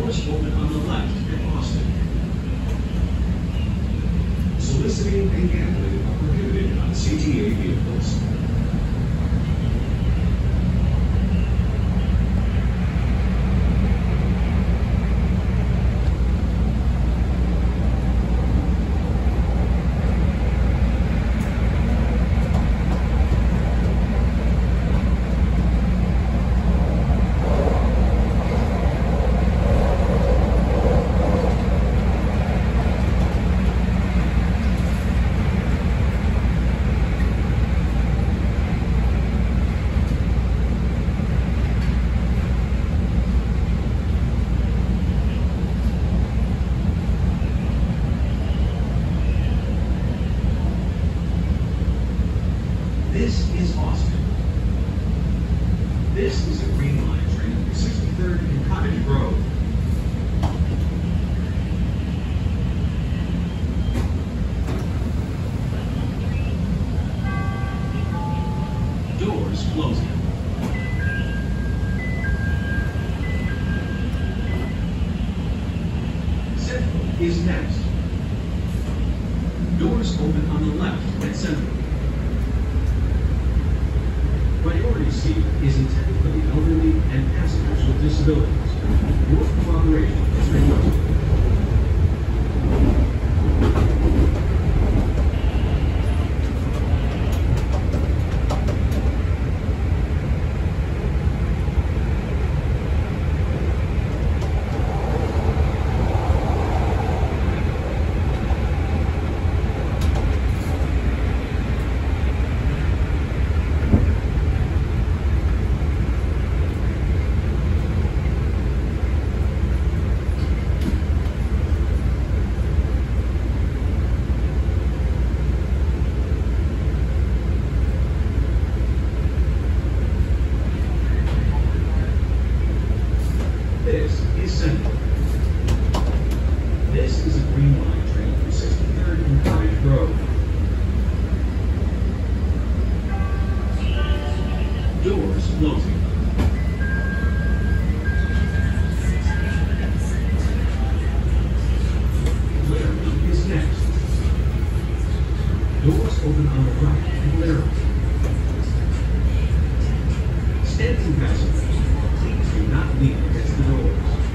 Doors open on the left at Austin. Soliciting and gambling are prohibited on CTA vehicles. This is Austin. This is a Green Line train for 63rd and Cottage Grove. Doors closing. Central is next. Doors open on the left at Central. Priority seat is intended for the elderly and passengers with disabilities. Your cooperation is requested. This is Central. This is a Green Line train from 63rd and Cottage Grove. Doors closing. Laramie is next. Doors open on the right at Laramie. Standing passengers, please do not lean against the doors.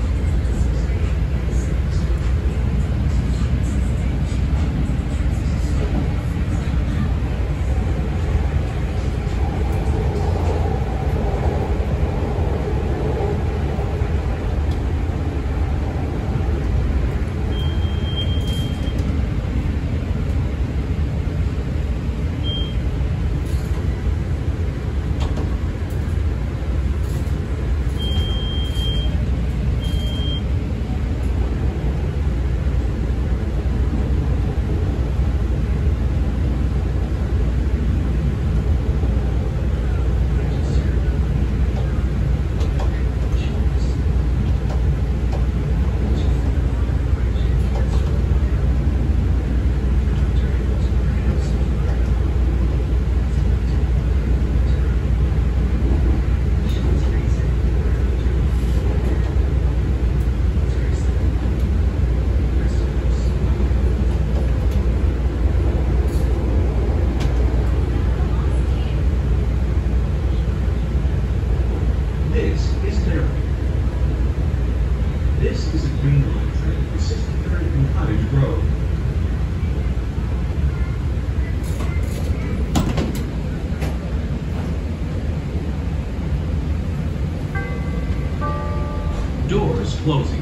This is a Green Line train for 63rd and Cottage Grove. Doors closing.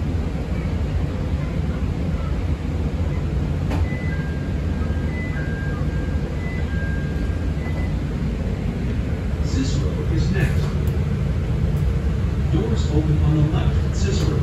Cicero is next. Doors open on the left at Cicero.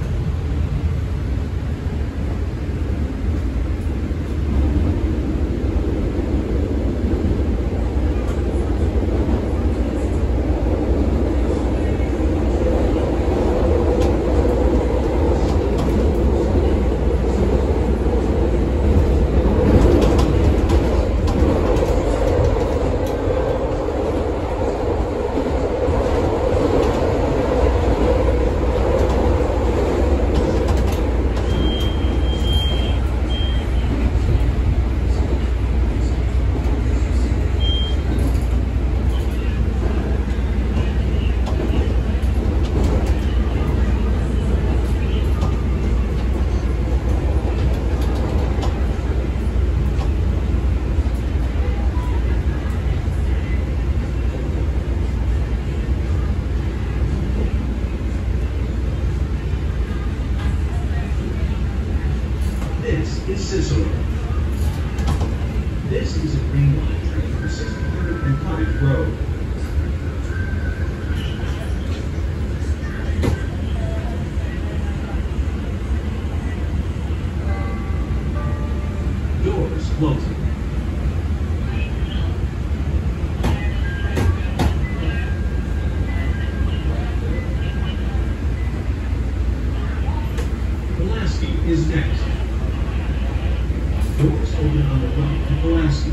Cicero. This is a green line train for 63rd and Cottage Road. Doors closing. Pulaski is next. Doors open on the right to Pulaski.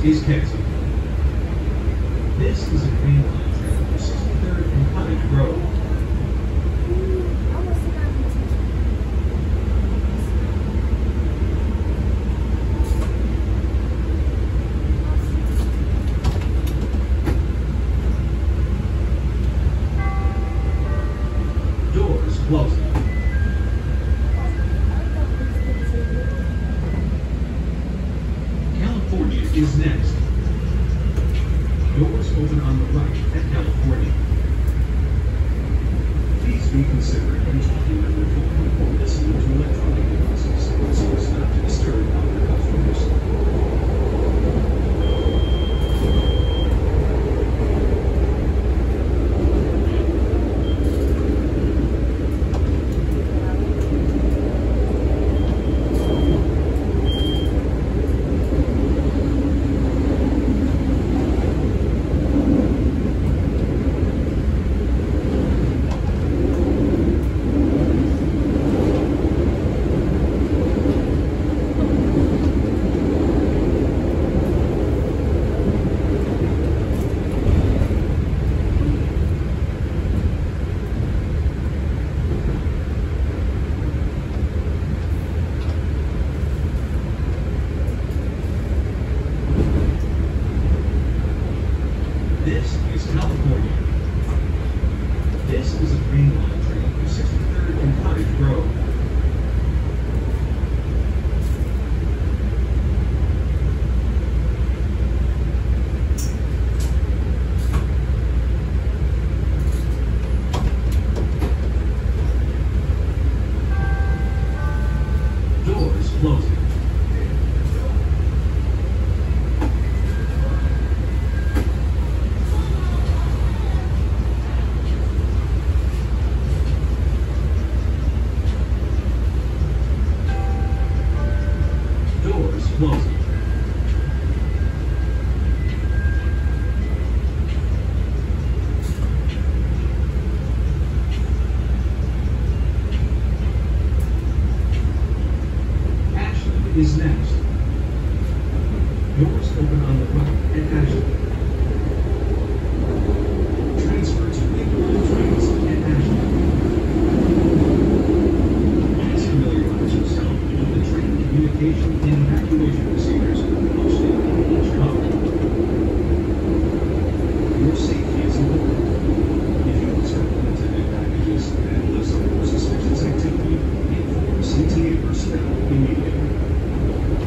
is canceled. This is a Green Line train for 63rd and Cottage Grove. Doors closing. California is next. Doors open on the right at California. Please be considerate when talking on your phone or listening to electronic devices, so as not to disturb other customers. This is California. This is a Green Line train for 63rd and Cottage Grove. Doors closing. Doors closing. Ashland is next. Doors open on the right at Ashland. Transfer to Ridgeland trains at Ashland. Please familiarize yourself with the train communication and evacuation procedures posted in each car. Your safety is important. If you observe unattended packages and listen for suspicious activity, inform CTA personnel immediately.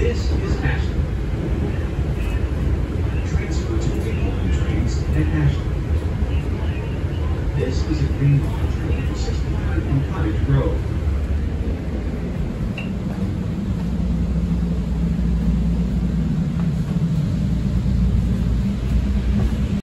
This is Ashland.